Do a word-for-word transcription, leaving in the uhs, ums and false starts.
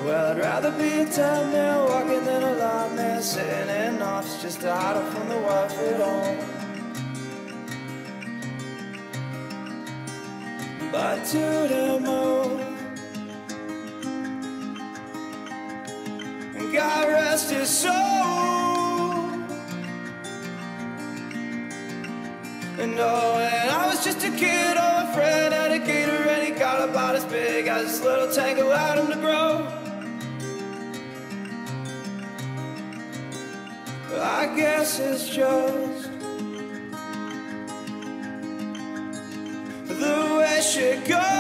Well, I'd rather be a town man walking than a live man sitting in office just to hide it from the wife at home. But to the moon, God rest his soul. And oh, and I was just a kid, oh, a friend had a gator, and he got about as big as this little tank allowed him to grow. I guess it's just the way she goes.